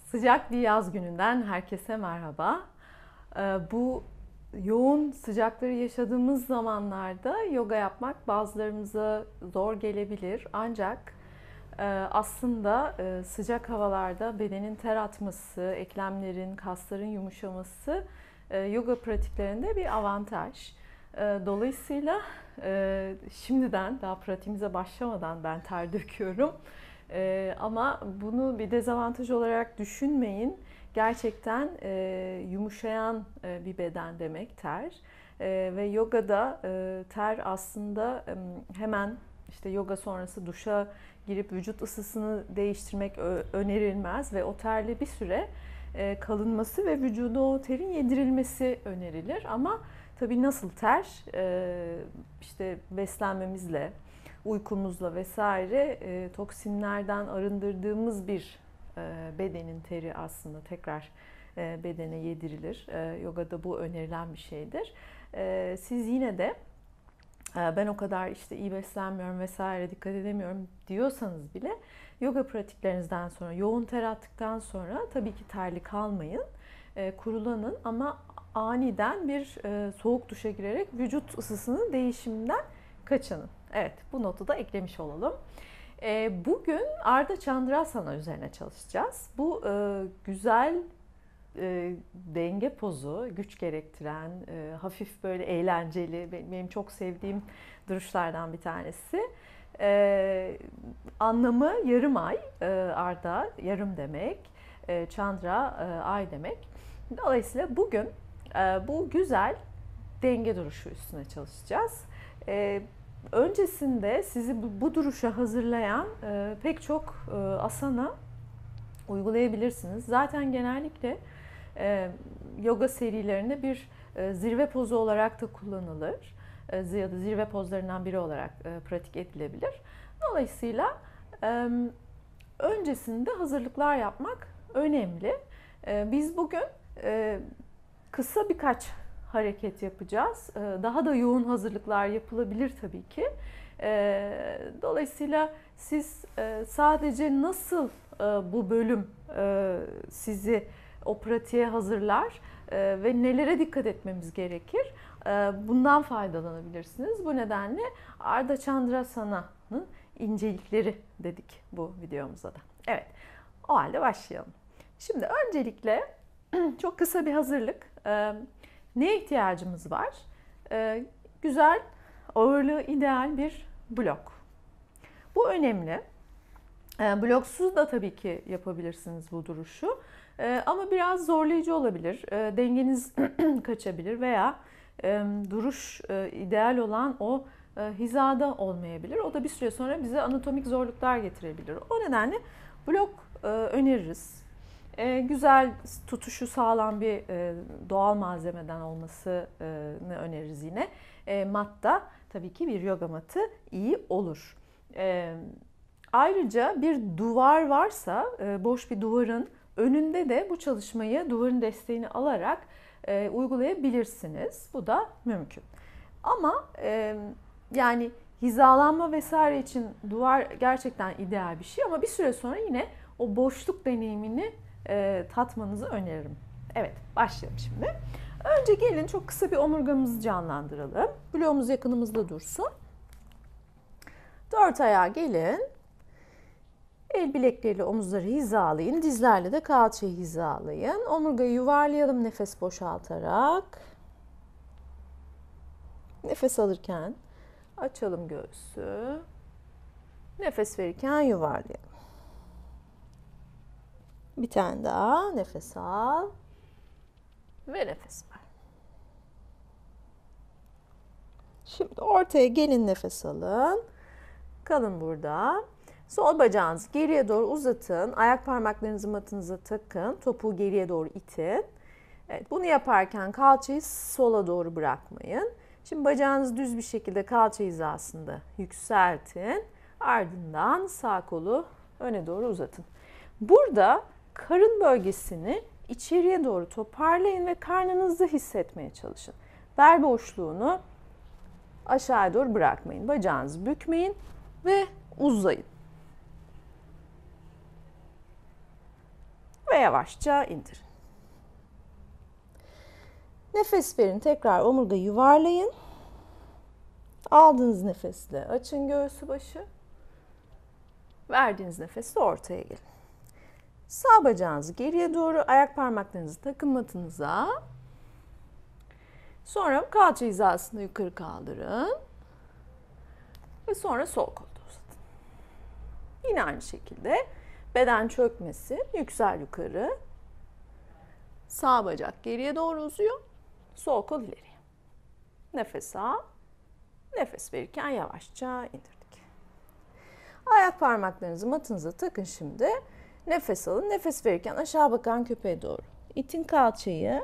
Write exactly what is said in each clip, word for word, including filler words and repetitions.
Sıcak bir yaz gününden herkese merhaba. Ee, Bu yoğun sıcakları yaşadığımız zamanlarda yoga yapmak bazılarımıza zor gelebilir. Ancak e, aslında e, sıcak havalarda bedenin ter atması, eklemlerin, kasların yumuşaması e, yoga pratiklerinde bir avantaj. E, Dolayısıyla e, şimdiden daha pratiğimize başlamadan ben ter döküyorum. Ee, ama bunu bir dezavantaj olarak düşünmeyin. Gerçekten e, yumuşayan e, bir beden demek ter. E, ve yogada e, ter aslında e, hemen işte yoga sonrası duşa girip vücut ısısını değiştirmek ö- önerilmez ve o terle bir süre e, kalınması ve vücuda o terin yedirilmesi önerilir. Ama tabii nasıl ter? E, işte beslenmemizle, uykumuzla vesaire e, toksinlerden arındırdığımız bir e, bedenin teri aslında tekrar e, bedene yedirilir. E, yogada bu önerilen bir şeydir. E, siz yine de e, ben o kadar işte iyi beslenmiyorum vesaire dikkat edemiyorum diyorsanız bile yoga pratiklerinizden sonra, yoğun ter attıktan sonra tabii ki terli kalmayın. E, kurulanın ama aniden bir e, soğuk duşa girerek vücut ısısının değişiminden kaçının. Evet, bu notu da eklemiş olalım. E, bugün Ardha Chandrasana üzerine çalışacağız. Bu e, güzel e, denge pozu, güç gerektiren, e, hafif böyle eğlenceli, benim, benim çok sevdiğim duruşlardan bir tanesi. E, Anlamı yarım ay, e, Ardha yarım demek, e, Chandra e, ay demek. Dolayısıyla bugün e, bu güzel denge duruşu üstüne çalışacağız. E, Öncesinde sizi bu, bu duruşa hazırlayan e, pek çok e, asana uygulayabilirsiniz. Zaten genellikle e, yoga serilerinde bir e, zirve pozu olarak da kullanılır. E, ya da zirve pozlarından biri olarak e, pratik edilebilir. Dolayısıyla e, öncesinde hazırlıklar yapmak önemli. E, biz bugün e, kısa birkaç hareket yapacağız. Daha da yoğun hazırlıklar yapılabilir tabii ki. Dolayısıyla siz sadece nasıl bu bölüm sizi o pratiğe hazırlar ve nelere dikkat etmemiz gerekir, bundan faydalanabilirsiniz. Bu nedenle Ardha Chandrasana'nın incelikleri dedik bu videomuza da. Evet, o halde başlayalım. Şimdi öncelikle çok kısa bir hazırlık. Neye ihtiyacımız var? Ee, güzel, ağırlığı ideal bir blok. Bu önemli. Ee, bloksuz da tabii ki yapabilirsiniz bu duruşu. Ee, ama biraz zorlayıcı olabilir. Ee, dengeniz kaçabilir veya e, duruş e, ideal olan o e, hizada olmayabilir. O da bir süre sonra bize anatomik zorluklar getirebilir. O nedenle blok e, öneririz. E, güzel, tutuşu sağlam bir e, doğal malzemeden olmasını öneririz yine. E, mat da tabii ki bir yoga matı iyi olur. E, ayrıca bir duvar varsa, e, boş bir duvarın önünde de bu çalışmayı duvarın desteğini alarak e, uygulayabilirsiniz. Bu da mümkün. Ama e, yani hizalanma vesaire için duvar gerçekten ideal bir şey ama bir süre sonra yine o boşluk deneyimini E, tatmanızı öneririm. Evet, başlayalım şimdi. Önce gelin çok kısa bir omurgamızı canlandıralım. Bloğumuz yakınımızda dursun. Dört ayağa gelin. El bilekleriyle omuzları hizalayın. Dizlerle de kalçayı hizalayın. Omurgayı yuvarlayalım nefes boşaltarak. Nefes alırken açalım göğsü. Nefes verirken yuvarlayalım. Bir tane daha nefes al ve nefes ver. Şimdi ortaya gelin, nefes alın. Kalın burada. Sol bacağınızı geriye doğru uzatın. Ayak parmaklarınızı matınıza takın. Topuğu geriye doğru itin. Evet, bunu yaparken kalçayı sola doğru bırakmayın. Şimdi bacağınızı düz bir şekilde kalça hizasında yükseltin. Ardından sağ kolu öne doğru uzatın. Burada karın bölgesini içeriye doğru toparlayın ve karnınızı hissetmeye çalışın. Bel boşluğunu aşağıya doğru bırakmayın. Bacağınızı bükmeyin ve uzayın. Ve yavaşça indirin. Nefes verin. Tekrar omurgayı yuvarlayın. Aldığınız nefesle açın göğsü başı. Verdiğiniz nefesle ortaya gelin. Sağ bacağınızı geriye doğru, ayak parmaklarınızı takım matınıza. Sonra kalça hizasında yukarı kaldırın. Ve sonra sol kolu uzatın. Yine aynı şekilde beden çökmesin. Yüksel yukarı. Sağ bacak geriye doğru uzuyor. Sol kol ileriye. Nefes al. Nefes verirken yavaşça indirdik. Ayak parmaklarınızı matınıza takın şimdi. Nefes alın. Nefes verirken aşağı bakan köpeğe doğru. İtin kalçayı.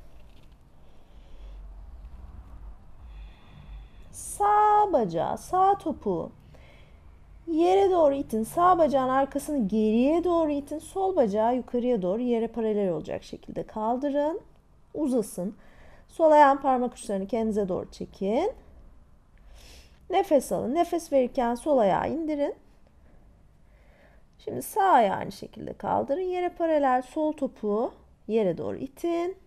Sağ bacağı, sağ topuğu yere doğru itin. Sağ bacağın arkasını geriye doğru itin. Sol bacağı yukarıya doğru yere paralel olacak şekilde kaldırın. Uzasın. Sol ayağın parmak uçlarını kendinize doğru çekin. Nefes alın. Nefes verirken sol ayağı indirin. Şimdi sağ ayağı aynı şekilde kaldırın. Yere paralel sol topuğu yere doğru itin.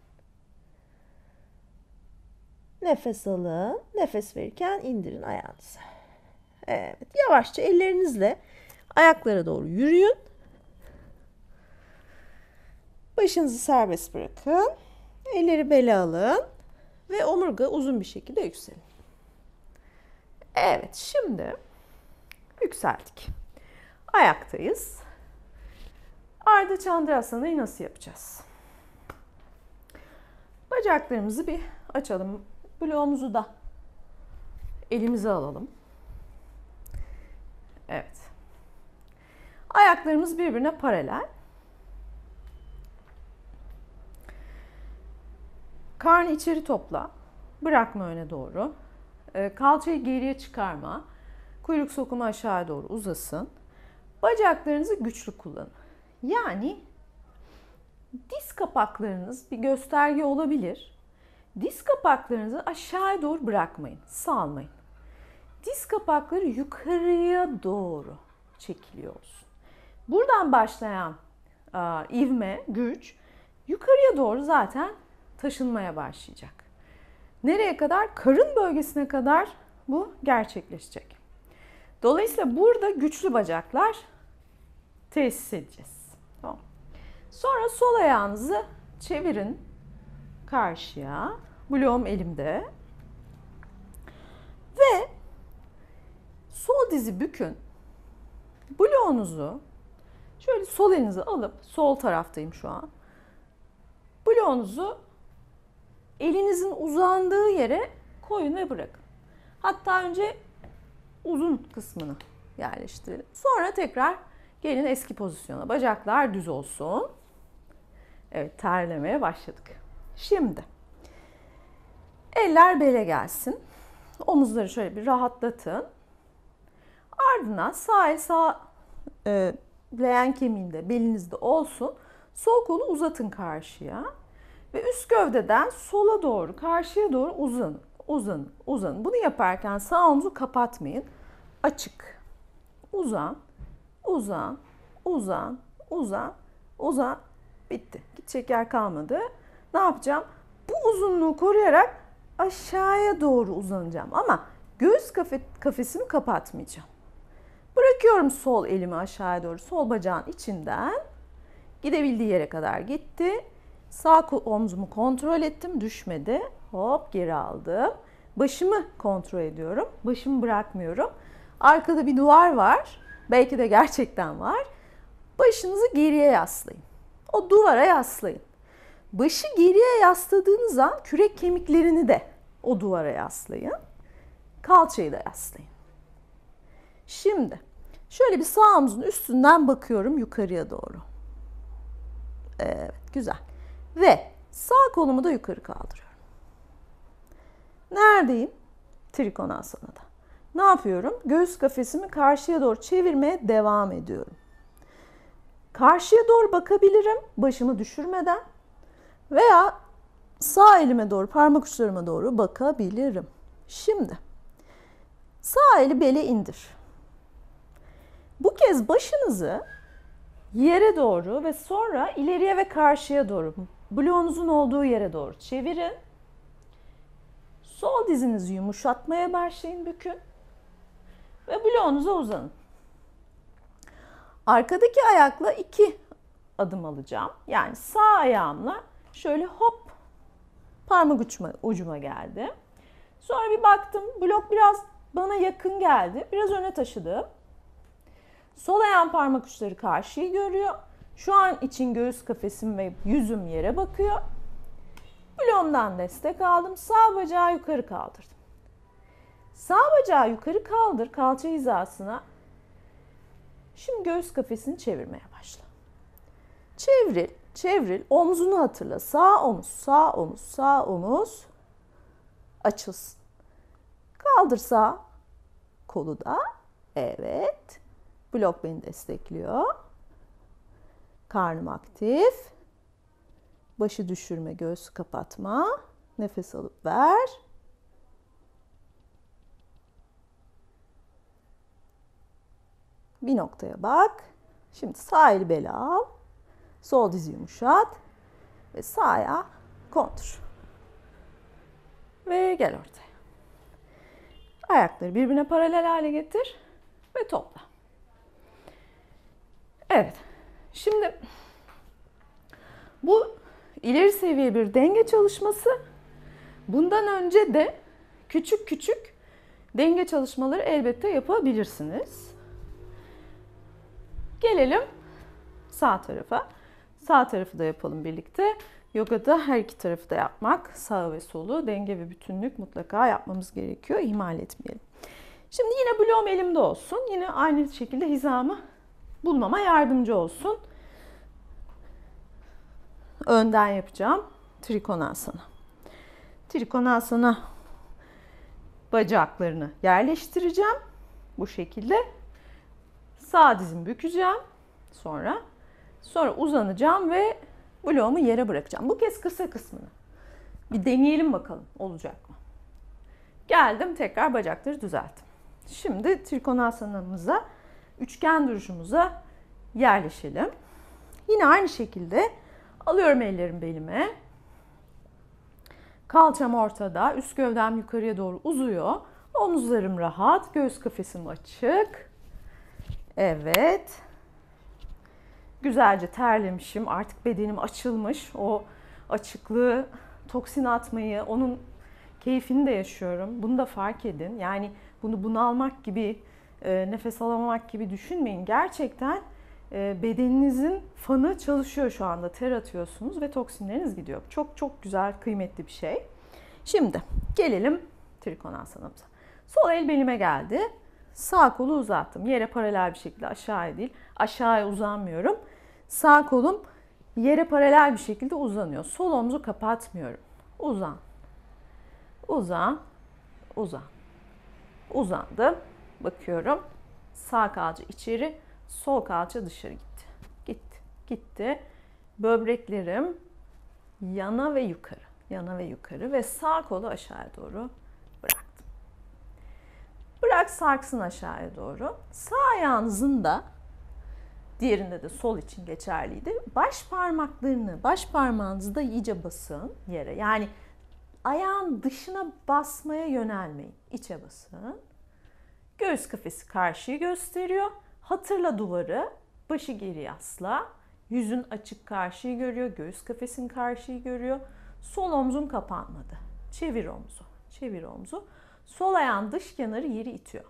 Nefes alın. Nefes verirken indirin ayağınızı. Evet. Yavaşça ellerinizle ayaklara doğru yürüyün. Başınızı serbest bırakın. Elleri bele alın. Ve omurga uzun bir şekilde yükselin. Evet. Şimdi yükseldik. Ayaktayız. Ardha Chandrasana'yı nasıl yapacağız? Bacaklarımızı bir açalım. Bloğumuzu da elimize alalım. Evet. Ayaklarımız birbirine paralel. Karnı içeri topla. Bırakma öne doğru. Kalçayı geriye çıkarma. Kuyruk sokumu aşağıya doğru uzasın. Bacaklarınızı güçlü kullanın. Yani diz kapaklarınız bir gösterge olabilir. Diz kapaklarınızı aşağıya doğru bırakmayın, salmayın. Diz kapakları yukarıya doğru çekiliyor olsun. Buradan başlayan a, ivme, güç yukarıya doğru zaten taşınmaya başlayacak. Nereye kadar? Karın bölgesine kadar bu gerçekleşecek. Dolayısıyla burada güçlü bacaklar tesis edeceğiz. Tamam. Sonra sol ayağınızı çevirin karşıya. Bloğum elimde. Ve sol dizi bükün. Bloğunuzu şöyle sol elinizi alıp, sol taraftayım şu an. Bloğunuzu elinizin uzandığı yere koyun ve bırakın. Hatta önce uzun kısmını yerleştirelim. Sonra tekrar gelin eski pozisyona. Bacaklar düz olsun. Evet, terlemeye başladık. Şimdi eller bele gelsin. Omuzları şöyle bir rahatlatın. Ardından sağ el sağ e, leğen kemiğinde belinizde olsun. Sol kolu uzatın karşıya. Ve üst gövdeden sola doğru, karşıya doğru uzanın. Uzanın, uzanın. Bunu yaparken sağ omuzu kapatmayın. Açık. Uzan, uzan, uzan, uzan, uzan. Bitti. Gidecek yer kalmadı. Ne yapacağım? Bu uzunluğu koruyarak aşağıya doğru uzanacağım. Ama göğüs kafe, kafesimi kapatmayacağım. Bırakıyorum sol elimi aşağıya doğru. Sol bacağın içinden. Gidebildiği yere kadar gitti. Sağ omzumu kontrol ettim. Düşmedi. Hop geri aldım. Başımı kontrol ediyorum. Başımı bırakmıyorum. Arkada bir duvar var. Belki de gerçekten var. Başınızı geriye yaslayın. O duvara yaslayın. Başı geriye yasladığınız an kürek kemiklerini de o duvara yaslayın. Kalçayı da yaslayın. Şimdi şöyle bir sağ omzun üstünden bakıyorum yukarıya doğru. Evet, güzel. Ve sağ kolumu da yukarı kaldırıyorum. Neredeyim? Trikonasana'da. Ne yapıyorum? Göğüs kafesimi karşıya doğru çevirmeye devam ediyorum. Karşıya doğru bakabilirim başımı düşürmeden veya sağ elime doğru, parmak uçlarıma doğru bakabilirim. Şimdi sağ eli bele indir. Bu kez başınızı yere doğru ve sonra ileriye ve karşıya doğru, bloğunuzun olduğu yere doğru çevirin. Sol dizinizi yumuşatmaya başlayın, bükün ve bloğunuza uzanın. Arkadaki ayakla iki adım alacağım. Yani sağ ayağımla şöyle hop parmak ucuma, ucuma geldim. Sonra bir baktım blok biraz bana yakın geldi. Biraz öne taşıdım. Sol ayağım parmak uçları karşıyı görüyor. Şu an için göğüs kafesim ve yüzüm yere bakıyor. Bloğumdan destek aldım. Sağ bacağı yukarı kaldırdım. Sağ bacağı yukarı kaldır kalça hizasına. Şimdi göğüs kafesini çevirmeye başla. Çevril, çevril. Omzunu hatırla. Sağ omuz, sağ omuz, sağ omuz açılsın. Kaldır sağ kolu da. Evet. Blok beni destekliyor. Karnım aktif. Başı düşürme, göğsü kapatma. Nefes alıp ver. Bir noktaya bak. Şimdi sağ eli bele al. Sol dizi yumuşat. Ve sağ ayağı kontur. Ve gel ortaya. Ayakları birbirine paralel hale getir. Ve topla. Evet. Şimdi bu ileri seviye bir denge çalışması. Bundan önce de küçük küçük denge çalışmaları elbette yapabilirsiniz. Gelelim sağ tarafa. Sağ tarafı da yapalım birlikte. Yogada her iki tarafı da yapmak, sağ ve solu denge ve bütünlük mutlaka yapmamız gerekiyor. İhmal etmeyelim. Şimdi yine bloğum elimde olsun. Yine aynı şekilde hizamı bulmama yardımcı olsun. Önden yapacağım. Trikonasana. Trikonasana bacaklarını yerleştireceğim. Bu şekilde. Sağ dizimi bükeceğim. Sonra sonra uzanacağım ve bloğumu yere bırakacağım. Bu kez kısa kısmını. Bir deneyelim bakalım olacak mı? Geldim, tekrar bacakları düzelttim. Şimdi Trikonasana'mıza, üçgen duruşumuza yerleşelim. Yine aynı şekilde alıyorum ellerimi belime. Kalçam ortada, üst gövdem yukarıya doğru uzuyor. Omuzlarım rahat, göğüs kafesim açık. Evet. Güzelce terlemişim. Artık bedenim açılmış. O açıklığı, toksin atmayı, onun keyfini de yaşıyorum. Bunu da fark edin. Yani bunu bunalmak gibi, nefes alamamak gibi düşünmeyin. Gerçekten bedeninizin fanı çalışıyor şu anda. Ter atıyorsunuz ve toksinleriniz gidiyor. Çok çok güzel, kıymetli bir şey. Şimdi gelelim Trikonasana'mıza. Sol el belime geldi. Sağ kolu uzattım. Yere paralel bir şekilde, aşağıya değil. Aşağıya uzanmıyorum. Sağ kolum yere paralel bir şekilde uzanıyor. Sol omuzu kapatmıyorum. Uzan. Uzan. Uzan. Uzandım. Bakıyorum. Sağ kalça içeri, sol kalça dışarı gitti. Gitti. Gitti. Böbreklerim yana ve yukarı. Yana ve yukarı ve sağ kolu aşağıya doğru bıraktım. Bırak sarksın aşağıya doğru. Sağ ayağınızın da, diğerinde de sol için geçerliydi, baş parmaklarını, baş parmağınızı da iyice basın yere. Yani ayağın dışına basmaya yönelmeyin. İçe basın. Göğüs kafesi karşıyı gösteriyor. Hatırla duvarı. Başı geri yasla. Yüzün açık karşıyı görüyor. Göğüs kafesin karşıyı görüyor. Sol omzun kapanmadı. Çevir omzu. Çevir omzu. Sol ayağın dış kenarı yeri itiyor.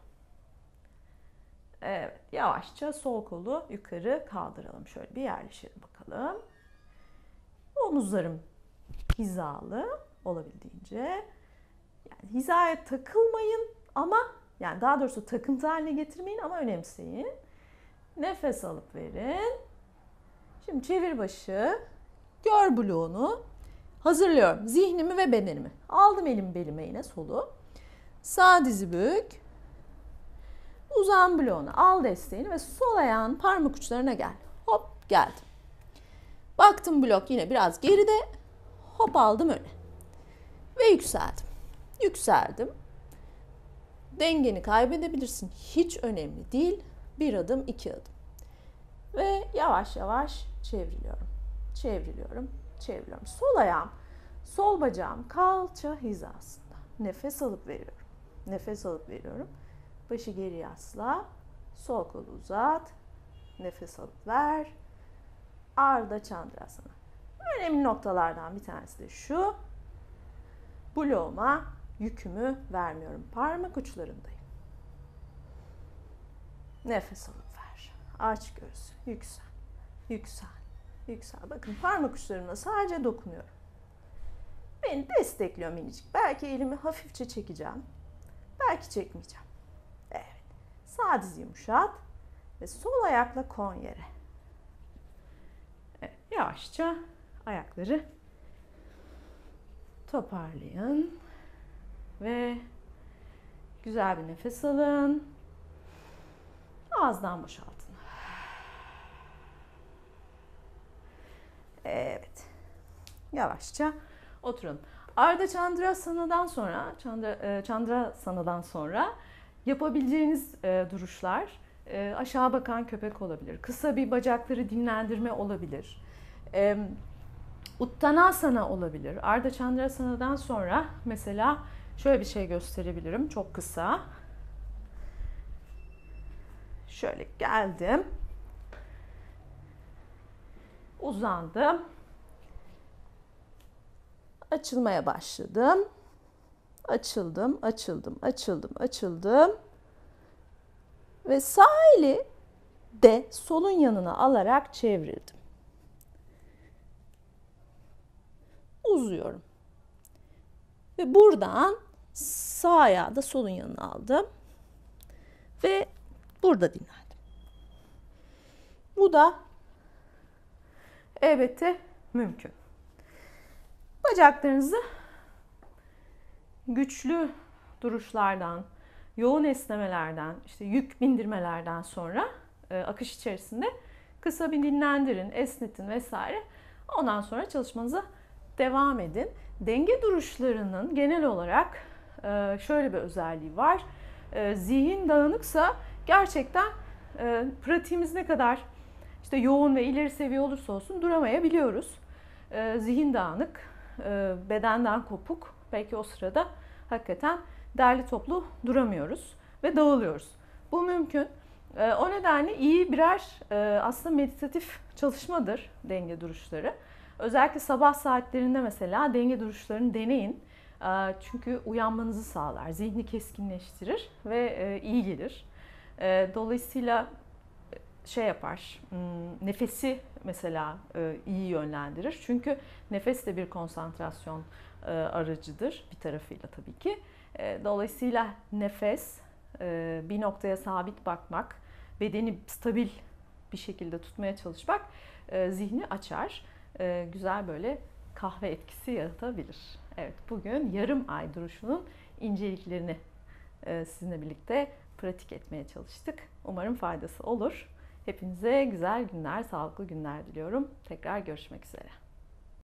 Evet. Yavaşça sol kolu yukarı kaldıralım. Şöyle bir yerleşelim bakalım. Omuzlarım hizalı olabildiğince. Yani hizaya takılmayın ama, yani daha doğrusu takıntı haline getirmeyin ama önemseyin. Nefes alıp verin. Şimdi çevir başı. Gör bloğunu. Hazırlıyorum zihnimi ve bedenimi. Aldım elimi belime, yine solu. Sağ dizi bük. Uzan bloğunu. Al desteğini ve sol ayağın parmak uçlarına gel. Hop, geldim. Baktım blok yine biraz geride. Hop, aldım öne. Ve yükseldim. Yükseldim. Dengeni kaybedebilirsin. Hiç önemli değil. Bir adım, iki adım. Ve yavaş yavaş yavaş çevriliyorum. Çevriliyorum, çevriliyorum. Sol ayağım, sol bacağım kalça hizasında. Nefes alıp veriyorum. Nefes alıp veriyorum. Başı geri yasla. Sol kolu uzat. Nefes alıp ver. Ardha Chandrasana. Önemli noktalardan bir tanesi de şu. Bloğuma yükümü vermiyorum. Parmak uçlarındayım. Nefes alıp ver. Aç göz. Yüksel. Yüksel. Yüksel. Bakın parmak uçlarımla sadece dokunuyorum. Beni destekliyor minicik. Belki elimi hafifçe çekeceğim. Belki çekmeyeceğim. Evet. Sağ dizi yumuşat. Ve sol ayakla kon yere. Evet. Yavaşça ayakları toparlayın. Ve güzel bir nefes alın. Ağızdan boşaltın. Evet. Yavaşça oturun. Ardha Chandrasana'dan sonra, Chandra, Chandrasana'dan sonra yapabileceğiniz duruşlar aşağı bakan köpek olabilir. Kısa bir bacakları dinlendirme olabilir. Uttanasana olabilir. Ardha Chandrasana'dan sonra mesela şöyle bir şey gösterebilirim. Çok kısa. Şöyle geldim. Uzandım. Açılmaya başladım. Açıldım, açıldım, açıldım, açıldım. Ve sağ eli de solun yanına alarak çevrildim. Uzuyorum. Ve buradan sağ ayağı da solun yanına aldım. Ve burada dinlendim. Bu da elbette mümkün. Bacaklarınızı güçlü duruşlardan, yoğun esnemelerden, işte yük bindirmelerden sonra e, akış içerisinde kısa bir dinlendirin, esnetin vesaire. Ondan sonra çalışmanıza devam edin. Denge duruşlarının genel olarak e, şöyle bir özelliği var. E, zihin dağınıksa gerçekten e, pratiğimiz ne kadar işte yoğun ve ileri seviye olursa olsun duramayabiliyoruz. E, zihin dağınık, e, bedenden kopuk. Belki o sırada hakikaten derli toplu duramıyoruz ve dağılıyoruz. Bu mümkün. E, o nedenle iyi birer e, aslında meditatif çalışmadır denge duruşları. Özellikle sabah saatlerinde mesela denge duruşlarını deneyin. E, çünkü uyanmanızı sağlar, zihni keskinleştirir ve e, iyi gelir. E, dolayısıyla şey yapar, nefesi mesela iyi yönlendirir. Çünkü nefes de bir konsantrasyon aracıdır bir tarafıyla tabii ki. Dolayısıyla nefes, bir noktaya sabit bakmak, bedeni stabil bir şekilde tutmaya çalışmak zihni açar. Güzel böyle kahve etkisi yaratabilir. Evet, bugün yarım ay duruşunun inceliklerini sizinle birlikte pratik etmeye çalıştık. Umarım faydası olur. Hepinize güzel günler, sağlıklı günler diliyorum. Tekrar görüşmek üzere.